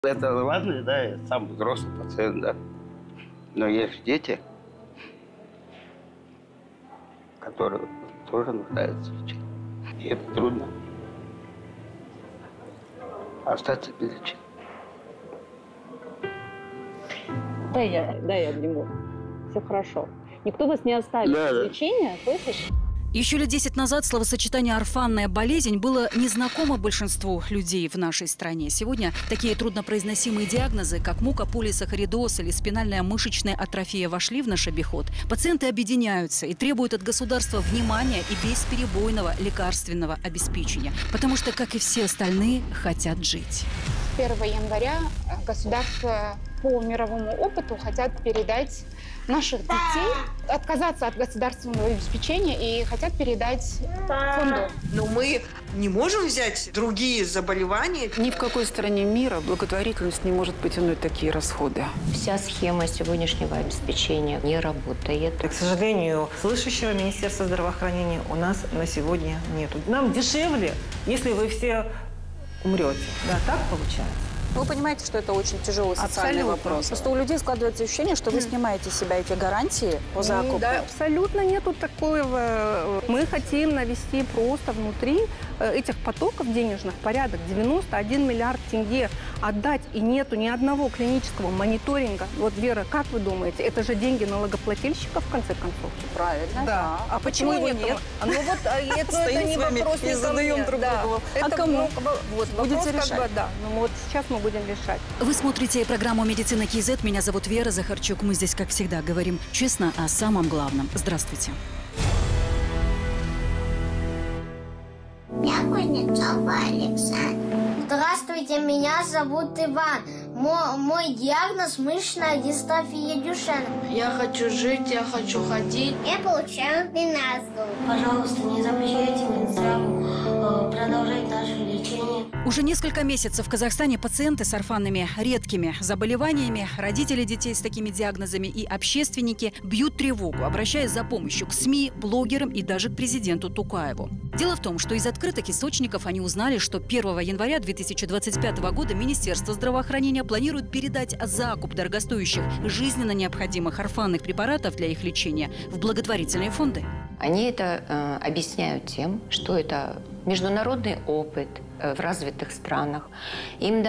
Это ладно, да, я сам взрослый пациент, да. Но есть дети, которые тоже нуждаются в лечении. И это трудно. Остаться без лечения. Дай я обниму. Все хорошо. Никто вас не оставит без лечения, слышишь? Еще лет 10 назад словосочетание «орфанная болезнь» было незнакомо большинству людей в нашей стране. Сегодня такие труднопроизносимые диагнозы, как мукополисахаридоз или спинальная мышечная атрофия, вошли в наш обиход. Пациенты объединяются и требуют от государства внимания и бесперебойного лекарственного обеспечения. Потому что, как и все остальные, хотят жить. 1 января государство по мировому опыту хотят передать наших детей, отказаться от государственного обеспечения и хотят передать фонду. Но мы не можем взять другие заболевания. Ни в какой стране мира благотворительность не может потянуть такие расходы. Вся схема сегодняшнего обеспечения не работает. К сожалению, слышащего Министерства здравоохранения у нас на сегодня нету. Нам дешевле, если вы все умрете. Да, так получается. Вы понимаете, что это очень тяжелый социальный вопрос. Просто у людей складывается ощущение, что вы снимаете с себя эти гарантии по закупу. Да, абсолютно нету такого. Мы хотим навести просто внутри этих потоков денежных порядок 91 миллиард тенге отдать, и нету ни одного клинического мониторинга. Вот, Вера, как вы думаете, это же деньги налогоплательщиков, в конце концов? Правильно. Да. А почему его нет? Ну вот это не вопрос не ко мне. А кому? Вот, будете решать. Да. Ну вот сейчас мы будем решать. Вы смотрите программу «Медицина КИЗ». Меня зовут Вера Захарчук. Мы здесь, как всегда, говорим честно о самом главном. Здравствуйте. Я Кузнецова Александр. Здравствуйте, меня зовут Иван. Мой диагноз – мышечная дистрофия Дюшена. Я хочу жить, я хочу ходить. Я получаю гимназию. Пожалуйста, не запрещайте Минздраву продолжать наше лечение. Уже несколько месяцев в Казахстане пациенты с орфанными редкими заболеваниями, родители детей с такими диагнозами и общественники бьют тревогу, обращаясь за помощью к СМИ, блогерам и даже к президенту Тукаеву. Дело в том, что из открытых источников они узнали, что 1 января 2025 года Министерство здравоохранения планирует передать закуп дорогостоящих, жизненно необходимых орфанных препаратов для их лечения в благотворительные фонды. Они это объясняют тем, что это международный опыт в развитых странах. Им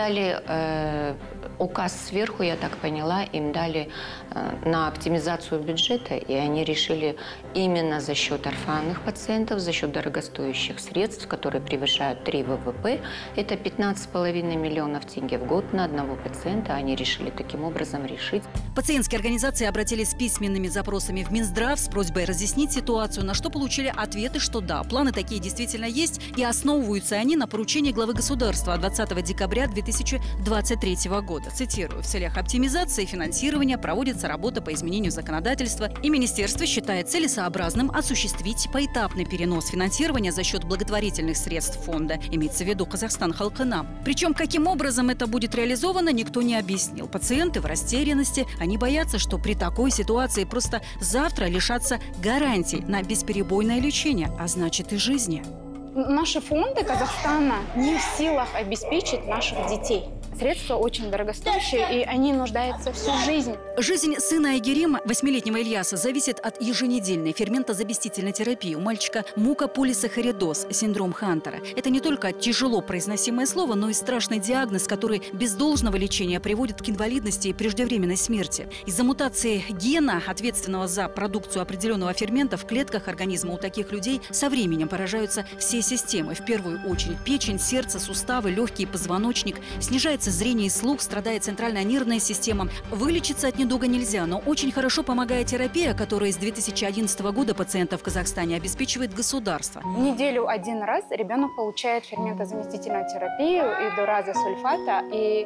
дали указ сверху, я так поняла, им дали на оптимизацию бюджета, и они решили именно за счет орфанных пациентов, за счет дорогостоящих средств, которые превышают 3 ВВП, это 15,5 миллионов тенге в год на одного пациента, они решили таким образом решить. Пациентские организации обратились с письменными запросами в Минздрав с просьбой разъяснить ситуацию, на что получили ответы, что да, планы такие действительно есть, и основываются они на поручении главы государства 20 декабря 2023 года. Цитирую: «В целях оптимизации финансирования проводится работа по изменению законодательства, и Министерство считает целесообразным осуществить поэтапный перенос финансирования за счет благотворительных средств фонда». Имеется в виду Казахстан Халкына. Причем, каким образом это будет реализовано, никто не объяснил. Пациенты в растерянности, они боятся, что при такой ситуации просто завтра лишатся гарантий на бесперебойное лечение, а значит и жизни. Наши фонды Казахстана не в силах обеспечить наших детей. Средства очень дорогостоящие, и они нуждаются всю жизнь. Жизнь сына Айгерим, 8-летнего Ильяса, зависит от еженедельной ферментозаместительной терапии. У мальчика мукополисахаридоз, синдром Хантера. Это не только тяжело произносимое слово, но и страшный диагноз, который без должного лечения приводит к инвалидности и преждевременной смерти. Из-за мутации гена, ответственного за продукцию определенного фермента, в клетках организма у таких людей со временем поражаются все системы. В первую очередь печень, сердце, суставы, легкие, позвоночник. Снижается зрение и слух, страдает центральная нервная система. Вылечиться от недуга нельзя, но очень хорошо помогает терапия, которая с 2011 года пациентов в Казахстане обеспечивает государство. В неделю один раз ребенок получает ферментозаместительную терапию и дораза сульфата. И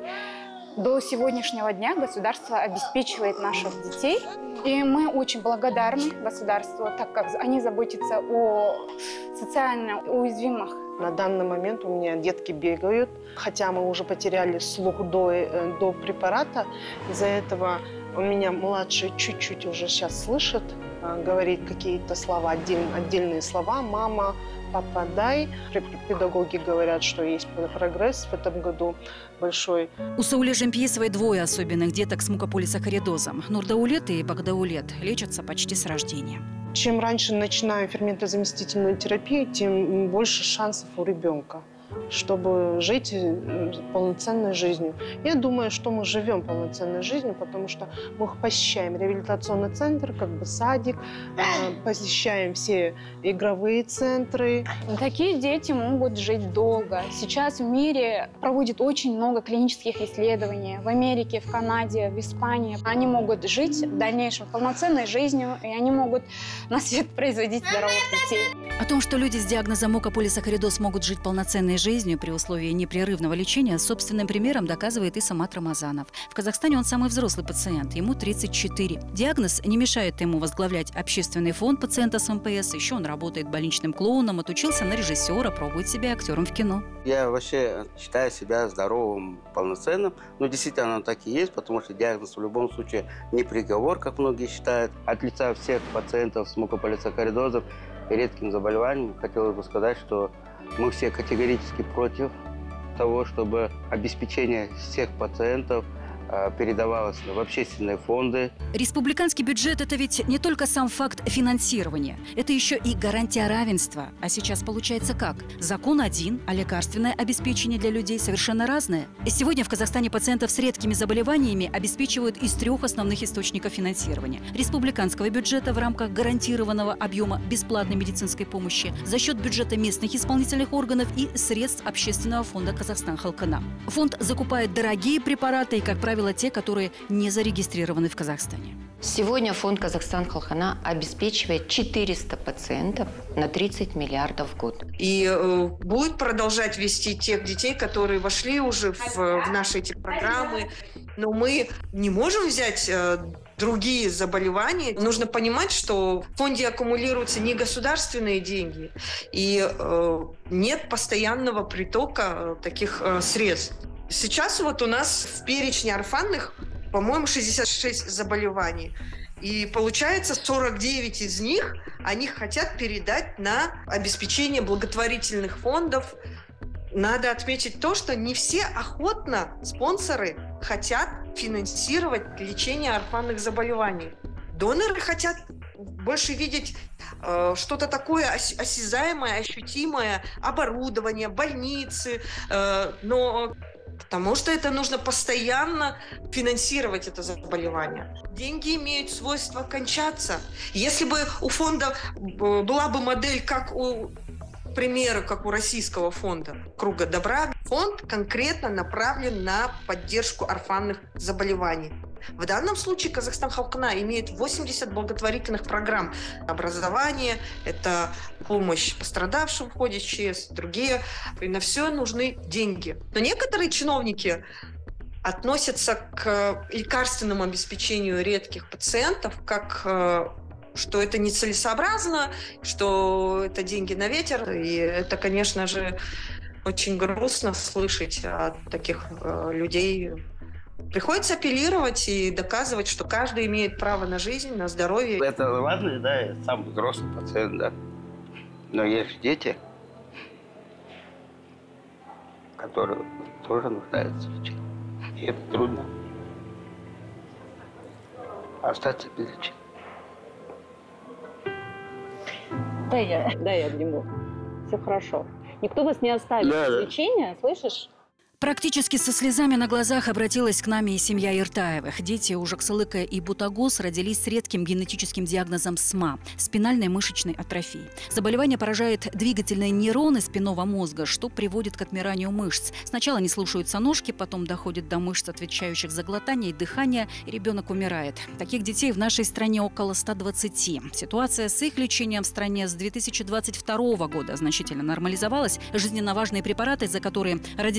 до сегодняшнего дня государство обеспечивает наших детей. И мы очень благодарны государству, так как они заботятся о социально уязвимых На данный момент у меня детки бегают, хотя мы уже потеряли слух до препарата. Из-за этого у меня младший чуть-чуть уже сейчас слышит, говорит какие-то слова, отдельные слова. Мама, папа, дай. Педагоги говорят, что есть прогресс в этом году большой. У Сауле Жемпьесовой двое особенных деток с мукополисахаридозом. Нурдаулет и Багдаулет лечатся почти с рождения. Чем раньше начинаем ферментозаместительную терапию, тем больше шансов у ребенка, чтобы жить полноценной жизнью. Я думаю, что мы живем полноценной жизнью, потому что мы посещаем реабилитационный центр, как бы садик, посещаем все игровые центры. Такие дети могут жить долго. Сейчас в мире проводят очень много клинических исследований. В Америке, в Канаде, в Испании. Они могут жить в дальнейшем полноценной жизнью, и они могут на свет производить здоровых детей. О том, что люди с диагнозом мукополисахаридоз могут жить полноценной жизнью при условии непрерывного лечения, собственным примером доказывает и Самат Рамазанов. В Казахстане он самый взрослый пациент, ему 34. Диагноз не мешает ему возглавлять общественный фонд пациента с МПС. Еще он работает больничным клоуном, отучился на режиссера, пробует себя актером в кино. Я вообще считаю себя здоровым, полноценным. Но действительно оно так и есть, потому что диагноз в любом случае не приговор, как многие считают. От лица всех пациентов с мукополисахаридозом и редким заболеванием хотелось бы сказать, что мы все категорически против того, чтобы обеспечение всех пациентов передавалось в общественные фонды. Республиканский бюджет – это ведь не только сам факт финансирования. Это еще и гарантия равенства. А сейчас получается как? Закон один, а лекарственное обеспечение для людей совершенно разное. И сегодня в Казахстане пациентов с редкими заболеваниями обеспечивают из 3 основных источников финансирования. Республиканского бюджета в рамках гарантированного объема бесплатной медицинской помощи, за счет бюджета местных исполнительных органов и средств общественного фонда «Казахстан Халкына». Фонд закупает дорогие препараты и, как правило, те, которые не зарегистрированы в Казахстане. Сегодня фонд «Казахстан Халкына» обеспечивает 400 пациентов на 30 миллиардов в год. И будет продолжать вести тех детей, которые вошли уже в наши эти программы. Но мы не можем взять другие заболевания. Нужно понимать, что в фонде аккумулируются не государственные деньги, и нет постоянного притока таких средств. Сейчас вот у нас в перечне орфанных, по-моему, 66 заболеваний. И получается, 49 из них они хотят передать на обеспечение благотворительных фондов. Надо отметить то, что не все охотно спонсоры хотят финансировать лечение орфанных заболеваний. Доноры хотят больше видеть что-то такое осязаемое, ощутимое, оборудование, больницы, но потому что это нужно постоянно финансировать это заболевание. Деньги имеют свойство кончаться. Если бы у фонда была бы модель, как у российского фонда «Круга добра», фонд конкретно направлен на поддержку орфанных заболеваний. В данном случае Казахстан Халкына имеет 80 благотворительных программ. Образование, это помощь пострадавшим в ходе ЧС, другие. И на все нужны деньги. Но некоторые чиновники относятся к лекарственному обеспечению редких пациентов как что это нецелесообразно, что это деньги на ветер. И это, конечно же, очень грустно слышать от таких людей. Приходится апеллировать и доказывать, что каждый имеет право на жизнь, на здоровье. Это ладно, да, я самый взрослый пациент, да. Но есть дети, которые тоже нуждаются в лечении. И это трудно. Остаться без лечения. Дай я обниму. Все хорошо. Никто вас не оставит без лечения, слышишь? Практически со слезами на глазах обратилась к нам и семья Иртаевых. Дети Ужаксылыка и Бутагус родились с редким генетическим диагнозом СМА – спинальной мышечной атрофии. Заболевание поражает двигательные нейроны спинного мозга, что приводит к отмиранию мышц. Сначала не слушаются ножки, потом доходит до мышц, отвечающих за глотание и дыхание, и ребенок умирает. Таких детей в нашей стране около 120. Ситуация с их лечением в стране с 2022 года значительно нормализовалась. Жизненно важные препараты, за которые родителям еще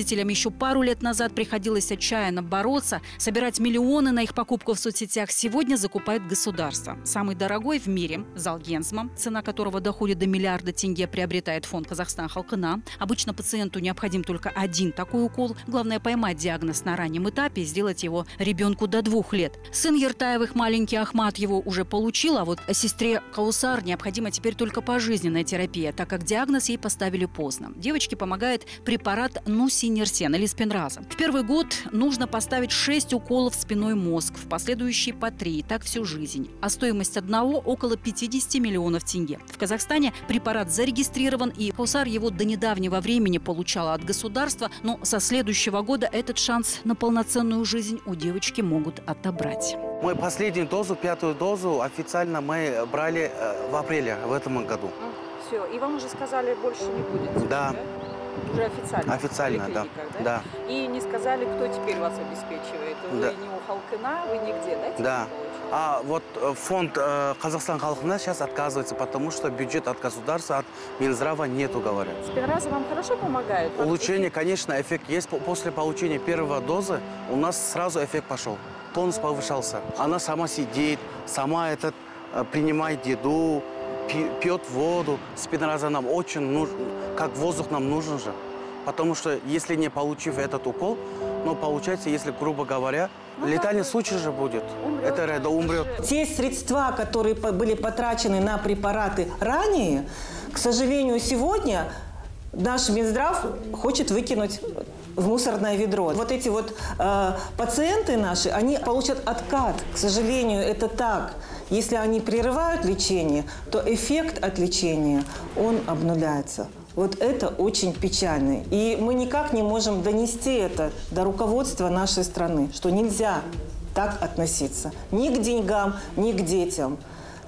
еще пару лет назад приходилось отчаянно бороться, собирать миллионы на их покупку в соцсетях, сегодня закупает государство. Самый дорогой в мире – Залгензма, цена которого доходит до миллиарда тенге, приобретает фонд «Казахстан Халкына». Обычно пациенту необходим только один такой укол. Главное – поймать диагноз на раннем этапе и сделать его ребенку до 2 лет. Сын Ертаевых, маленький Ахмат, его уже получил, а вот сестре Каусар необходима теперь только пожизненная терапия, так как диагноз ей поставили поздно. Девочке помогает препарат Нусинерсен или Спинраза. В первый год нужно поставить 6 уколов в спинной мозг, в последующие по 3, так всю жизнь. А стоимость одного около 50 миллионов тенге. В Казахстане препарат зарегистрирован, и Каусар его до недавнего времени получала от государства, но со следующего года этот шанс на полноценную жизнь у девочки могут отобрать. Мою последнюю дозу, 5-ю дозу, официально мы брали в апреле в этом году. Все, и вам уже сказали, больше не будет? Да. Уже официально? Официально, да. И не сказали, кто теперь вас обеспечивает? Вы да. не у Халкына, вы нигде, да? Да. А вот фонд «Казахстан Халкына» сейчас отказывается, потому что бюджет от государства, от Минздрава нету, говорят. Спинраза вам хорошо помогает? Улучшение, конечно, эффект есть. После получения первой дозы у нас сразу эффект пошел. Тонус повышался. Она сама сидит, сама принимает еду, пьет воду. Спинраза нам очень нужен, как воздух нам нужен же. Потому что если не получив этот укол, но получается, если, грубо говоря, летальный случай же будет. Это умрет. Те средства, которые были потрачены на препараты ранее, к сожалению, сегодня наш Минздрав хочет выкинуть в мусорное ведро. Вот эти вот пациенты наши, они получат откат. К сожалению, это так. Если они прерывают лечение, то эффект от лечения, он обнуляется. Вот это очень печально. И мы никак не можем донести это до руководства нашей страны, что нельзя так относиться ни к деньгам, ни к детям,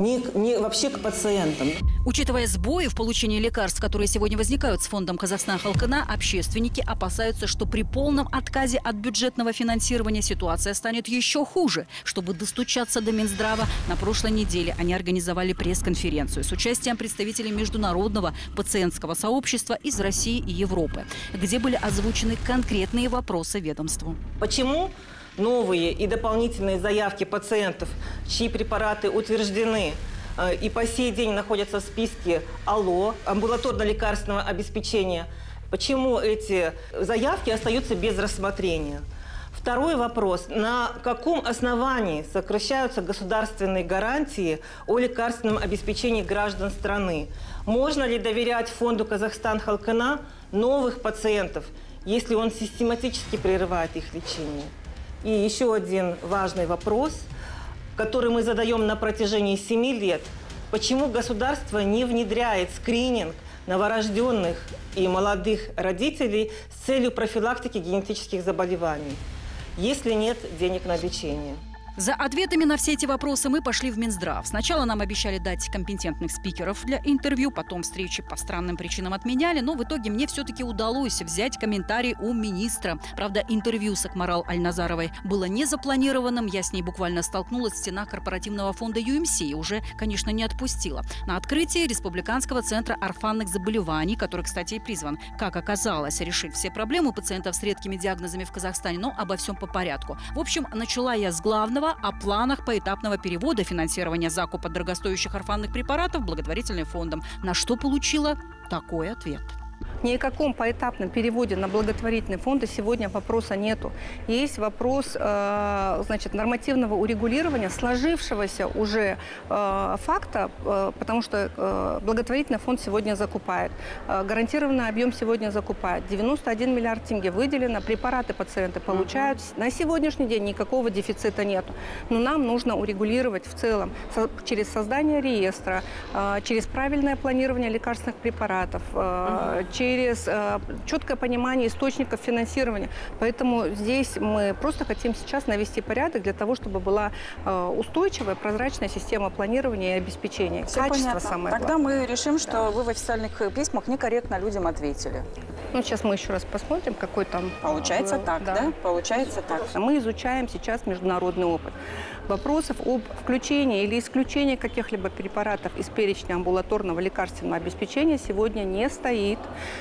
ни вообще к пациентам. Учитывая сбои в получении лекарств, которые сегодня возникают с фондом «Казахстан Халкына», общественники опасаются, что при полном отказе от бюджетного финансирования ситуация станет еще хуже. Чтобы достучаться до Минздрава, на прошлой неделе они организовали пресс-конференцию с участием представителей международного пациентского сообщества из России и Европы, где были озвучены конкретные вопросы ведомству. Почему новые и дополнительные заявки пациентов, чьи препараты утверждены и по сей день находятся в списке АЛО, амбулаторно-лекарственного обеспечения, почему эти заявки остаются без рассмотрения? Второй вопрос. На каком основании сокращаются государственные гарантии о лекарственном обеспечении граждан страны? Можно ли доверять фонду «Казахстан Халкына» новых пациентов, если он систематически прерывает их лечение? И еще один важный вопрос, который мы задаем на протяжении 7 лет. Почему государство не внедряет скрининг новорожденных и молодых родителей с целью профилактики генетических заболеваний, если нет денег на лечение? За ответами на все эти вопросы мы пошли в Минздрав. Сначала нам обещали дать компетентных спикеров для интервью, потом встречи по странным причинам отменяли, но в итоге мне все-таки удалось взять комментарий у министра. Правда, интервью с Акмарал Аль-Назаровой было не запланированным. Я с ней буквально столкнулась в стенах корпоративного фонда UMC и уже, конечно, не отпустила. На открытии Республиканского центра орфанных заболеваний, который, кстати, и призван, как оказалось, решить все проблемы пациентов с редкими диагнозами в Казахстане, но обо всем по порядку. В общем, начала я с главного о планах поэтапного перевода финансирования закупа дорогостоящих орфанных препаратов благотворительным фондом, на что получила такой ответ. Ни о каком поэтапном переводе на благотворительные фонды сегодня вопроса нету. Есть вопрос нормативного урегулирования сложившегося уже факта, потому что благотворительный фонд сегодня закупает. Гарантированный объем сегодня закупает. 91 миллиард тенге выделено, препараты пациенты получают. На сегодняшний день никакого дефицита нету. Но нам нужно урегулировать в целом через создание реестра, через правильное планирование лекарственных препаратов, через четкое понимание источников финансирования. Поэтому здесь мы просто хотим сейчас навести порядок для того, чтобы была устойчивая, прозрачная система планирования и обеспечения. Все Качество понятно. самое главное. Тогда мы решим, что вы в официальных письмах некорректно людям ответили. Ну, сейчас мы еще раз посмотрим, какой там... Получается так, да? Получается так. Мы изучаем сейчас международный опыт. Вопросов об включении или исключении каких-либо препаратов из перечня амбулаторного лекарственного обеспечения сегодня не стоит.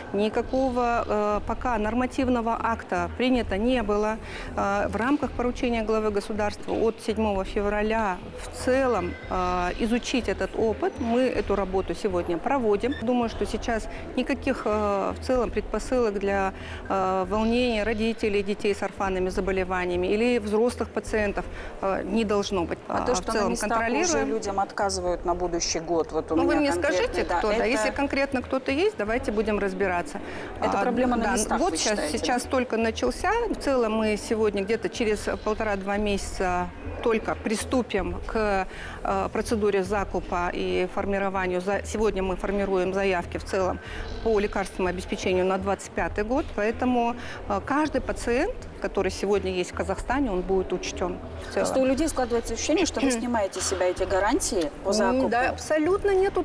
Никакого пока нормативного акта принято не было. В рамках поручения главы государства от 7 февраля в целом изучить этот опыт. Мы эту работу сегодня проводим. Думаю, что сейчас никаких в целом предпосылок для волнения родителей детей с орфанными заболеваниями или взрослых пациентов не должно быть. А то, что на местах уже людям отказывают на будущий год, вот у меня вы мне конкретно, скажите, кто, да, если конкретно кто-то есть, давайте будем разбираться. Это проблема на местах, вот вы сейчас только начался. В целом мы сегодня где-то через 1,5-2 месяца только приступим к процедуре закупа и формированию. Сегодня мы формируем заявки в целом по лекарственному обеспечению на 2025 год, поэтому каждый пациент, который сегодня есть в Казахстане, он будет учтен. Просто у людей складывается ощущение, что вы снимаете с себя эти гарантии по закупу. Да, абсолютно нету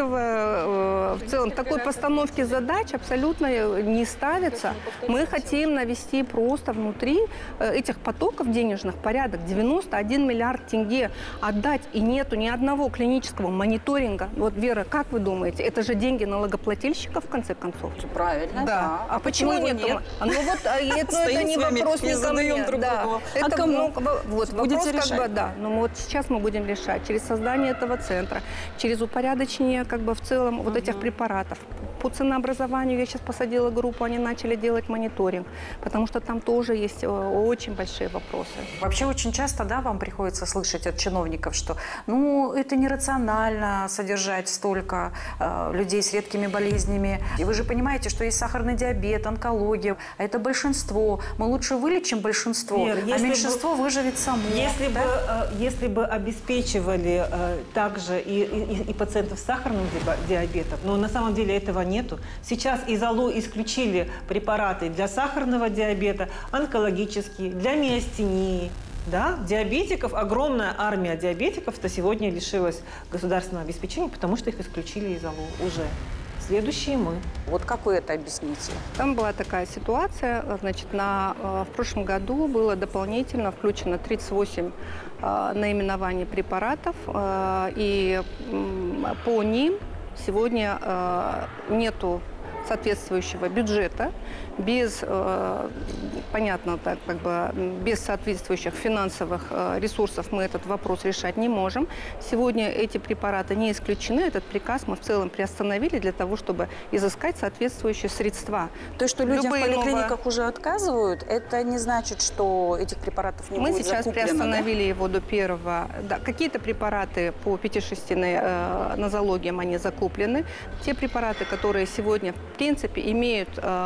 такого, в целом, такой постановки задач абсолютно не ставится. Мы хотим навести просто внутри этих потоков денежных порядок 91 миллиард тенге отдать, и нету ни одного клинического мониторинга. Вот, Вера, как вы думаете, это же деньги налогоплательщиков, в конце концов? Правильно, да. А почему нет? Ну вот, это не вопрос не ко мне. А кому? Вот, вопрос как бы, да. Но вот сейчас мы будем решать через создание этого центра, через упорядочение как бы в целом вот этих препаратов. По ценообразованию я сейчас посадила группу, они начали делать мониторинг, потому что там тоже есть очень большие вопросы. Вообще очень часто, да, вам приходится слышать от чиновников, что ну это нерационально содержать столько людей с редкими болезнями. И вы же понимаете, что есть сахарный диабет, онкология. А это большинство. Мы лучше вылечим большинство, а меньшинство выживет само. Если бы обеспечивали также и пациентов с сахарным диабетом, но на самом деле этого нету. Сейчас из АЛО исключили препараты для сахарного диабета, онкологические, для миостении. Да, диабетиков, огромная армия диабетиков-то сегодня лишилась государственного обеспечения, потому что их исключили из АЛО уже. Следующие мы. Вот как вы это объясните? Там была такая ситуация, значит, в прошлом году было дополнительно включено 38 наименований препаратов, и по ним сегодня нету соответствующего бюджета, без, понятно, так, как бы, без соответствующих финансовых ресурсов мы этот вопрос решать не можем. Сегодня эти препараты не исключены. Этот приказ мы в целом приостановили для того, чтобы изыскать соответствующие средства. То, что людям в поликлиниках уже отказывают, это не значит, что этих препаратов не будет закуплено? Мы сейчас приостановили его до 1-го. Да, какие-то препараты по 5-6 нозологиям они закуплены. Те препараты, которые сегодня в принципе имеют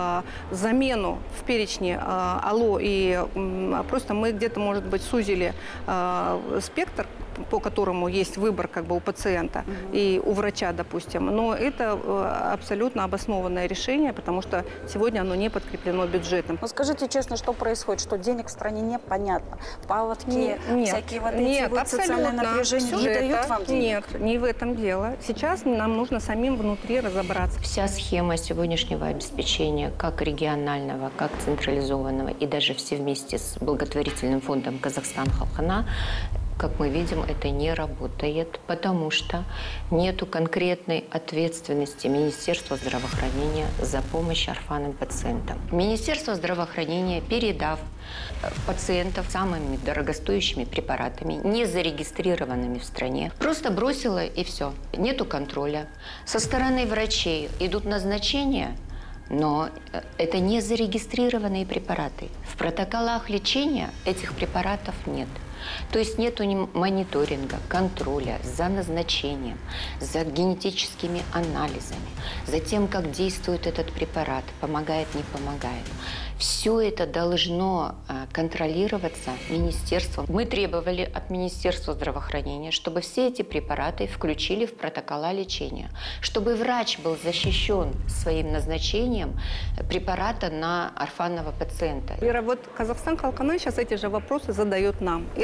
замену в перечне АЛО, и просто мы где-то, может быть, сузили спектр, по которому есть выбор как бы у пациента и у врача, допустим. Но это абсолютно обоснованное решение, потому что сегодня оно не подкреплено бюджетом. Ну, скажите честно, что происходит? Что денег в стране непонятно? Паводки, всякие вот эти вот социальные напряжения не дают вам денег? Нет, не в этом дело. Сейчас нам нужно самим внутри разобраться. Вся схема сегодняшнего обеспечения, как регионального, как централизованного, и даже все вместе с благотворительным фондом «Казахстан Халқына», как мы видим, это не работает, потому что нету конкретной ответственности Министерства здравоохранения за помощь орфанным пациентам. Министерство здравоохранения, передав пациентов самыми дорогостоящими препаратами, не зарегистрированными в стране, просто бросило и все. Нету контроля. Со стороны врачей идут назначения, но это не зарегистрированные препараты. В протоколах лечения этих препаратов нет. То есть нет мониторинга, контроля за назначением, за генетическими анализами, за тем, как действует этот препарат, помогает, не помогает. Все это должно контролироваться министерством. Мы требовали от Министерства здравоохранения, чтобы все эти препараты включили в протокола лечения, чтобы врач был защищен своим назначением препарата на орфанного пациента. Вера, вот Казахстан Халқына сейчас эти же вопросы задает нам. Это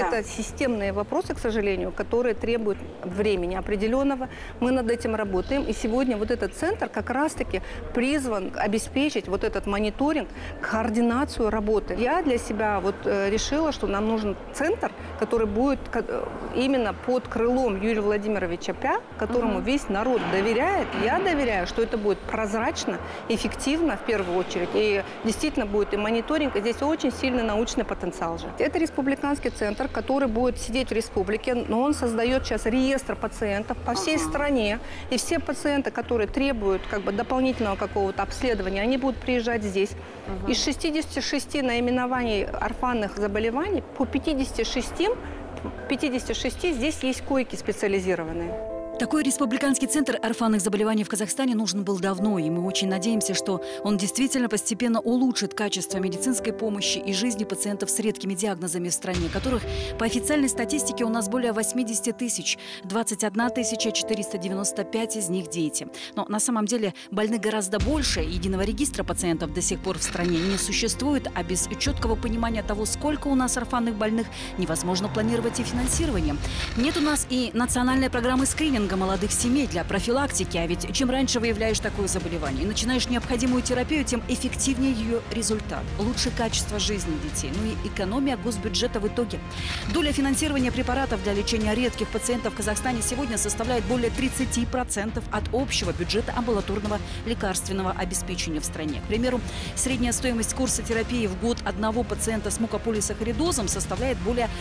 Это системные вопросы, к сожалению, которые требуют времени определенного. Мы над этим работаем. И сегодня вот этот центр как раз-таки призван обеспечить вот этот мониторинг, координацию работы. Я для себя вот решила, что нам нужен центр, который будет именно под крылом Юрия Владимировича Пя, которому весь народ доверяет. Я доверяю, что это будет прозрачно, эффективно в первую очередь. И действительно будет и мониторинг, и здесь очень сильный научный потенциал же. Это республиканский центр, который будет сидеть в республике, но он создает сейчас реестр пациентов по всей стране. И все пациенты, которые требуют дополнительного какого-то обследования, они будут приезжать здесь. Из 66 наименований орфанных заболеваний, по 56 здесь есть койки специализированные. Такой республиканский центр орфанных заболеваний в Казахстане нужен был давно, и мы очень надеемся, что он действительно постепенно улучшит качество медицинской помощи и жизни пациентов с редкими диагнозами в стране, которых по официальной статистике у нас более 80 тысяч, 21 495 из них дети. Но на самом деле больных гораздо больше, единого регистра пациентов до сих пор в стране не существует, а без четкого понимания того, сколько у нас орфанных больных, невозможно планировать и финансирование. Нет у нас и национальной программы скрининга молодых семей для профилактики, а ведь чем раньше выявляешь такое заболевание и начинаешь необходимую терапию, тем эффективнее ее результат, лучше качество жизни детей, ну и экономия госбюджета в итоге. Доля финансирования препаратов для лечения редких пациентов в Казахстане сегодня составляет более 30% от общего бюджета амбулаторного лекарственного обеспечения в стране. К примеру, средняя стоимость курса терапии в год одного пациента с мукополисахаридозом составляет более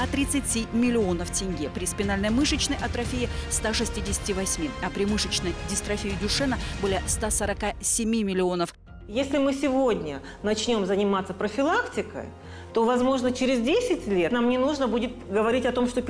130 миллионов тенге, при спинальной мышечной атрофии – 168, а при мышечной дистрофии Дюшена более 147 миллионов. Если мы сегодня начнем заниматься профилактикой, то, возможно, через 10 лет нам не нужно будет говорить о том, что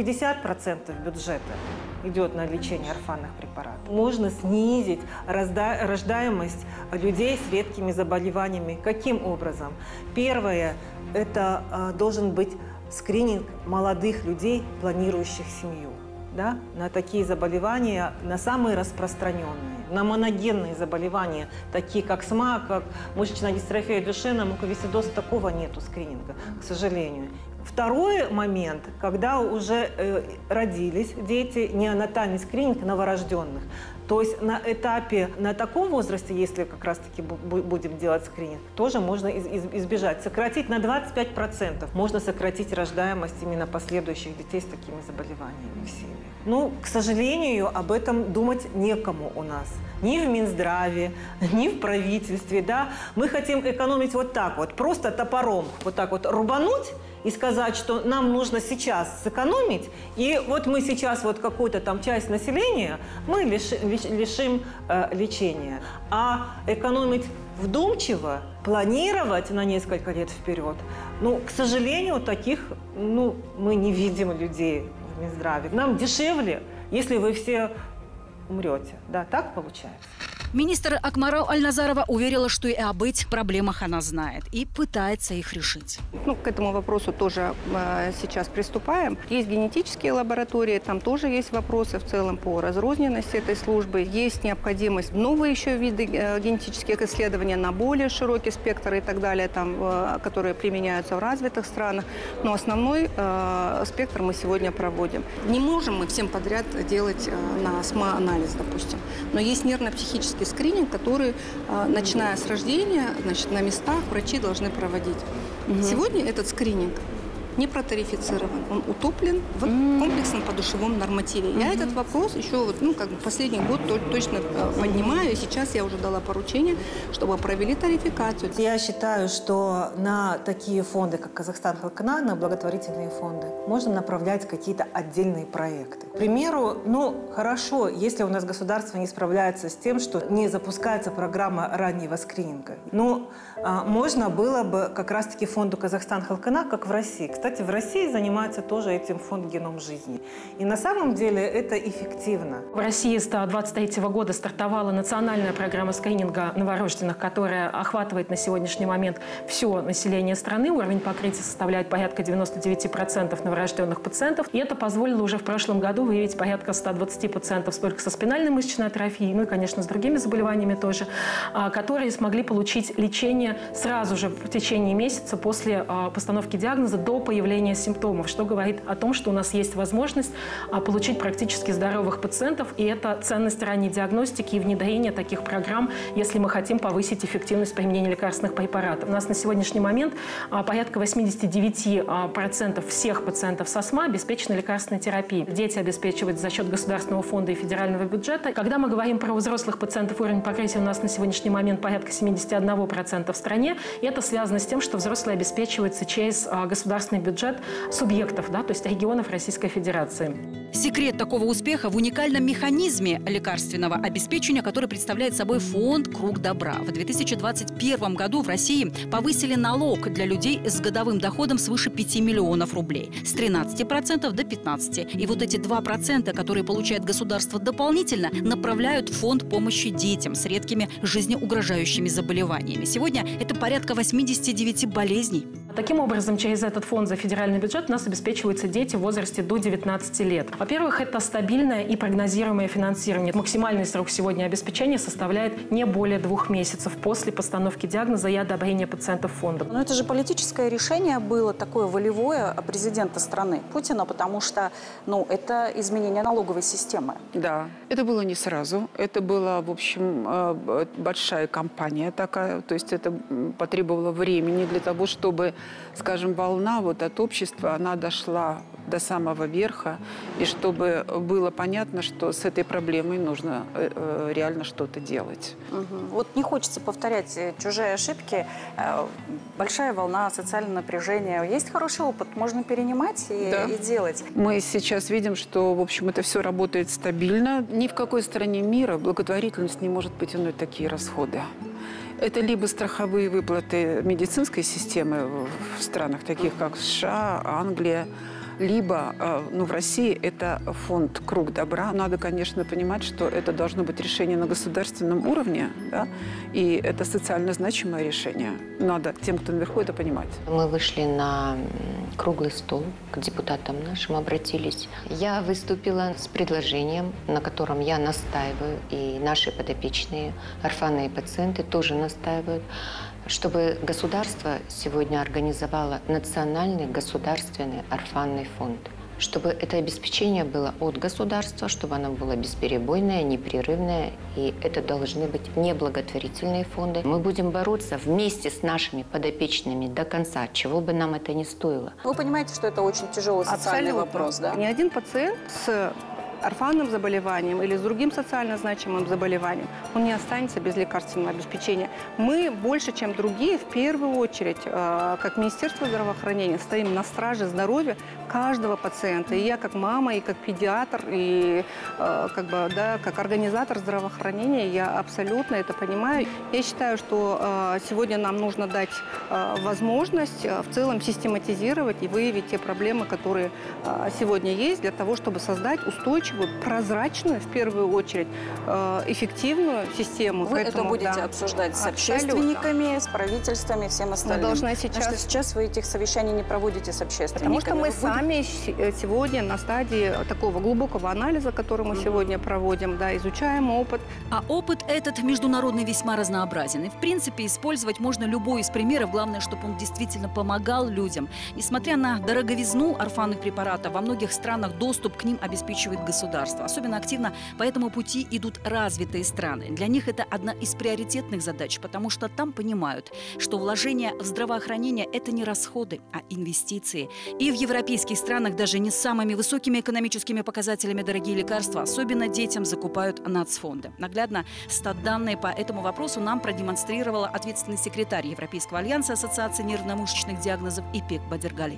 50% бюджета идет на лечение орфанных препаратов. Можно снизить рождаемость людей с редкими заболеваниями. Каким образом? Первое – это должен быть скрининг молодых людей, планирующих семью. Да, на такие заболевания, на самые распространенные, на моногенные заболевания, такие как СМА, как мышечная дистрофия Дюшена, муковисцидоз, такого нету скрининга, к сожалению. Второй момент, когда уже родились дети, неонатальный скрининг новорожденных. То есть на этапе, на таком возрасте, если как раз-таки будем делать скрининг, тоже можно избежать. Сократить на 25% можно сократить рождаемость именно последующих детей с такими заболеваниями в семье. Ну, к сожалению, об этом думать некому у нас. Ни в Минздраве, ни в правительстве. Да? Мы хотим экономить вот так вот, просто топором вот так вот рубануть и сказать, что нам нужно сейчас сэкономить, и вот мы сейчас вот какую-то там часть населения мы лишим лечения. А экономить вдумчиво, планировать на несколько лет вперед, ну, к сожалению, таких, ну, мы не видим людей в Минздраве. Нам дешевле, если вы все умрете. Да, так получается. Министр Акмарал Аль-Назарова уверила, что и об этих проблемах она знает и пытается их решить. Ну, к этому вопросу тоже сейчас приступаем. Есть генетические лаборатории, там тоже есть вопросы в целом по разрозненности этой службы. Есть необходимость новые еще виды генетических исследований на более широкий спектр и так далее, там, которые применяются в развитых странах. Но основной спектр мы сегодня проводим. Не можем мы всем подряд делать на СМА-анализ, допустим. Но есть нервно-психический скрининг, который, начиная с рождения, значит, на местах врачи должны проводить. Сегодня этот скрининг не протарифицирован, он утоплен в комплексном подушевом нормативе. Я этот вопрос еще последний год точно поднимаю, и сейчас я уже дала поручение, чтобы провели тарификацию. Я считаю, что на такие фонды, как Казахстан Халкына, на благотворительные фонды, можно направлять какие-то отдельные проекты. К примеру, ну, хорошо, если у нас государство не справляется с тем, что не запускается программа раннего скрининга. Ну, можно было бы как раз-таки фонду Казахстан Халкына, как в России. Кстати, в России занимается тоже этим фонд «Геном жизни». И на самом деле это эффективно. В России с 2023 года стартовала национальная программа скрининга новорожденных, которая охватывает на сегодняшний момент все население страны. Уровень покрытия составляет порядка 99% новорожденных пациентов. И это позволило уже в прошлом году выявить порядка 120 пациентов только со спинальной мышечной атрофией, ну и, конечно, с другими заболеваниями тоже, которые смогли получить лечение сразу же в течение месяца после постановки диагноза до появления выявления симптомов, что говорит о том, что у нас есть возможность получить практически здоровых пациентов, и это ценность ранней диагностики и внедрения таких программ, если мы хотим повысить эффективность применения лекарственных препаратов. У нас на сегодняшний момент порядка 89% всех пациентов с астмой обеспечены лекарственной терапией. Дети обеспечиваются за счет государственного фонда и федерального бюджета. Когда мы говорим про взрослых пациентов, уровень покрытия у нас на сегодняшний момент порядка 71% в стране. И это связано с тем, что взрослые обеспечиваются через государственный бюджет субъектов, да, то есть регионов Российской Федерации. Секрет такого успеха в уникальном механизме лекарственного обеспечения, который представляет собой фонд «Круг добра». В 2021 году в России повысили налог для людей с годовым доходом свыше 5 миллионов рублей. С 13% до 15%. И вот эти 2%, которые получает государство дополнительно, направляют в фонд помощи детям с редкими жизнеугрожающими заболеваниями. Сегодня это порядка 89 болезней. Таким образом, через этот фонд за федеральный бюджет у нас обеспечиваются дети в возрасте до 19 лет. Во-первых, это стабильное и прогнозируемое финансирование. Максимальный срок сегодня обеспечения составляет не более 2 месяцев после постановки диагноза и одобрения пациентов фондом. Но это же политическое решение было такое волевое президента страны Путина, потому что это изменение налоговой системы. Да, это было не сразу. Это была, в общем, большая кампания такая. То есть это потребовало времени для того, чтобы, скажем, волна от общества, она дошла до самого верха, и чтобы было понятно, что с этой проблемой нужно реально что-то делать. Вот не хочется повторять чужие ошибки. Большая волна, социальное напряжение. Есть хороший опыт, можно перенимать и делать. Мы сейчас видим, что, в общем, это все работает стабильно. Ни в какой стране мира благотворительность не может потянуть такие расходы. Это либо страховые выплаты медицинской системы в странах, таких как США, Англия, либо в России это фонд «Круг добра». Надо, конечно, понимать, что это должно быть решение на государственном уровне, да? И это социально значимое решение. Надо тем, кто наверху, это понимать. Мы вышли на круглый стол, к депутатам нашим обратились. Я выступила с предложением, на котором я настаиваю, и наши подопечные орфанные пациенты тоже настаивают, чтобы государство сегодня организовало национальный государственный орфанный фонд. Чтобы это обеспечение было от государства, чтобы оно было бесперебойное, непрерывное. И это должны быть не благотворительные фонды. Мы будем бороться вместе с нашими подопечными до конца, чего бы нам это ни стоило. Вы понимаете, что это очень тяжелый социальный вопрос, да? Ни один пациент с орфанным заболеванием или с другим социально значимым заболеванием, он не останется без лекарственного обеспечения. Мы больше, чем другие, в первую очередь, как Министерство здравоохранения, стоим на страже здоровья каждого пациента. И я как мама, и как педиатр, и как организатор здравоохранения, я абсолютно это понимаю. Я считаю, что сегодня нам нужно дать возможность в целом систематизировать и выявить те проблемы, которые сегодня есть, для того, чтобы создать устойчивую, прозрачную, в первую очередь, эффективную систему. Вы это будете обсуждать с общественниками, с правительствами, всем остальным. Мы должны сейчас... Потому что сейчас вы этих совещаний не проводите с общественниками. Потому что мы сами сегодня на стадии такого глубокого анализа, который мы сегодня проводим, изучаем опыт. А опыт этот международный весьма разнообразен. И, в принципе, использовать можно любой из примеров. Главное, чтобы он действительно помогал людям. Несмотря на дороговизну орфанных препаратов, во многих странах доступ к ним обеспечивает государство. Особенно активно по этому пути идут развитые страны. Для них это одна из приоритетных задач, потому что там понимают, что вложения в здравоохранение – это не расходы, а инвестиции. И в европейских странах даже не с самыми высокими экономическими показателями дорогие лекарства, особенно детям, закупают нацфонды. Наглядно статданные по этому вопросу нам продемонстрировала ответственный секретарь Европейского альянса Ассоциации нервно-мышечных диагнозов ИПЕК Бадиргали.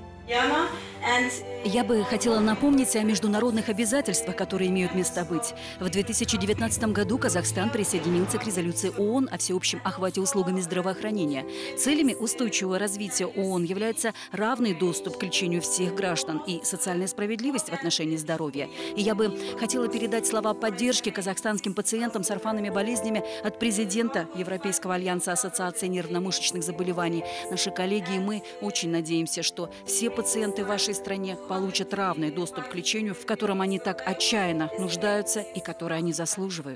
Я бы хотела напомнить о международных обязательствах, которые имеют место быть. В 2019 году Казахстан присоединился к резолюции ООН о всеобщем охвате услугами здравоохранения. Целями устойчивого развития ООН является равный доступ к лечению всех граждан и социальная справедливость в отношении здоровья. И я бы хотела передать слова поддержки казахстанским пациентам с орфанными болезнями от президента Европейского альянса Ассоциации нервно-мышечных заболеваний. Наши коллеги и мы очень надеемся, что все пациенты в вашей стране получат равный доступ к лечению, в котором они так отчаянно нуждаются и который они заслуживают.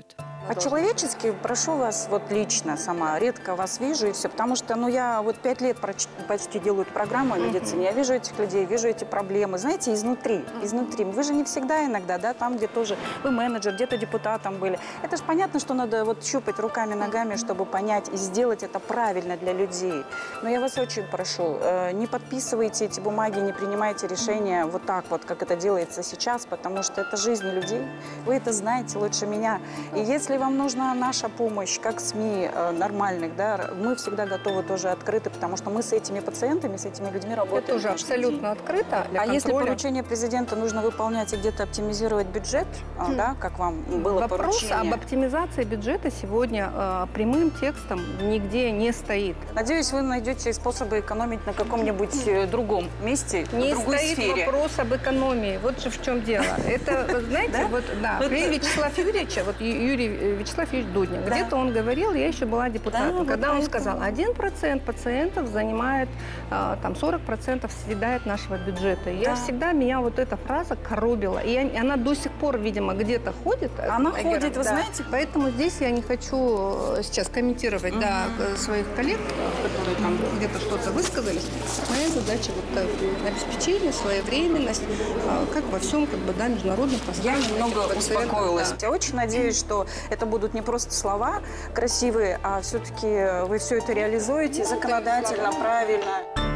По-человечески прошу вас, вот лично сама, редко вас вижу и все, потому что, ну, я вот 5 лет почти делаю эту программу о медицине, я вижу этих людей, вижу эти проблемы, знаете, изнутри. Вы же не всегда иногда, да, там, где тоже вы менеджер, где-то депутатом были. Это же понятно, что надо вот щупать руками, ногами, чтобы понять и сделать это правильно для людей. Но я вас очень прошу, не подписывайте эти бумаги, не принимайте решения вот так вот, как это делается сейчас, потому что это жизни людей. Вы это знаете лучше меня. И если вам нужна наша помощь, как СМИ нормальных, да, мы всегда готовы тоже открыты, потому что мы с этими пациентами, с этими людьми работаем. Это уже абсолютно открыто. А если поручение президента нужно выполнять и где-то оптимизировать бюджет, да, как вам было поручение? Вопрос об оптимизации бюджета сегодня прямым текстом нигде не стоит. Надеюсь, вы найдете способы экономить на каком-нибудь другом месте, не в другой стоит сфере. Вопрос об экономии. Вот же в чем дело. Это, знаете, вот, да, при Вячеславе Юрьевиче, вот Вячеслав Юрьевич Дудник, где-то он говорил, я еще была депутатом, когда он сказал, 1% пациентов занимает, там, 40% съедает нашего бюджета. Меня вот эта фраза коробила. И она до сих пор, видимо, где-то ходит. Она ходит, вы знаете. Поэтому здесь я не хочу сейчас комментировать своих коллег, которые там где-то что-то высказались. Моя задача вот обеспечение, своевременность, как во всем, как бы, да, международном пространстве. Я немного успокоилась. Я очень надеюсь, что это будут не просто слова красивые, а все-таки вы все это реализуете законодательно, правильно.